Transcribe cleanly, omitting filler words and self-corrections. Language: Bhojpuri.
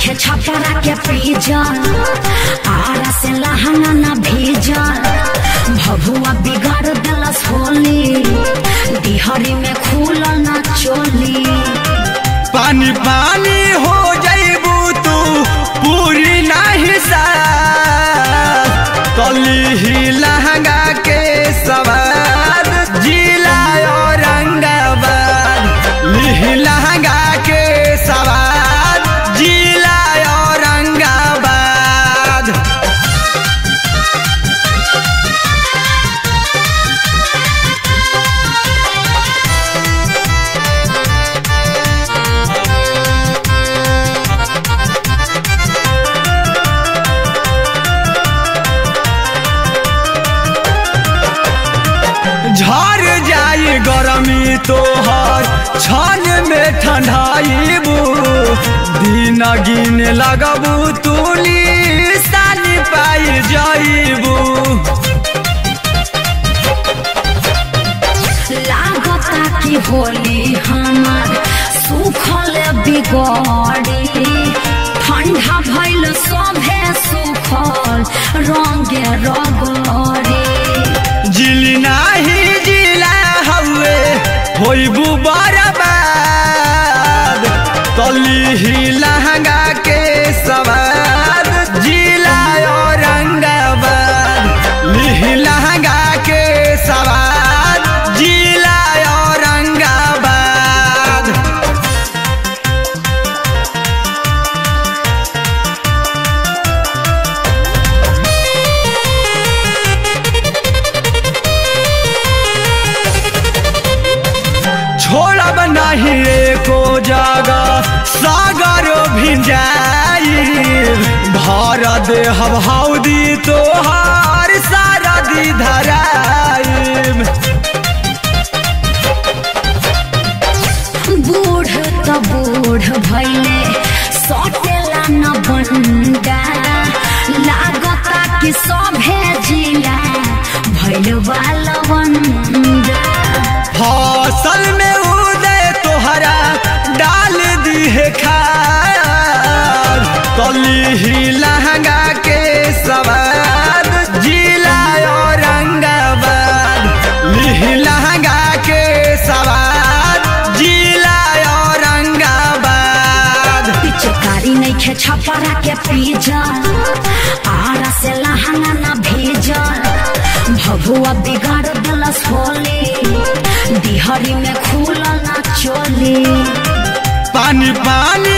नइखे छपरा के पीजल आरा से लहंगा ना भीजल भभुआ बिगाड़ देलस होली दिहरी में खुलल ना चोली। पानी पानी हो जाइबू तू पूरी नहीं साथ तली ही लहंगा के सवाद जिला औरंगाबाद लिही लहंगा के सवाद जिला औरंगाबाद। झर जाई गरमी तोहर छन में ठंडाइबू दिन गिन लगबू तुली सानी पाई जाइबू। लागता की होली हमार सुखल बिगड़ी ठंडा भइल सभे सुखल रंगे रगड़ी। जिली नाही जिला हवे होइबू बर्बाद तली ही लहंगा के सवाद जिला औरंगाबाद लिही लहंगा के सवाद जिला औरंगाबाद। छोड़ब नहीं एको जगह सागर भिंजाई भर दे हौदी तोहार सारदी धराई। बूढ़ त बूढ़ भइले सटेला न बंडा लागता कि सभे जिला भइल बालवंडा। फसल में उदय तोहरा डाल दी है खार तली ही लहंगा के सवाद जिला औरंगाबाद लिही लहंगा के सवाद जिला औरंगाबाद। पिचकारी नइखे छपरा के पीजल आरा से लहंगा ना भीजल भभुआ बिगाड़ देलस होली दिहरी में खुलल ना चोली। पानी पानी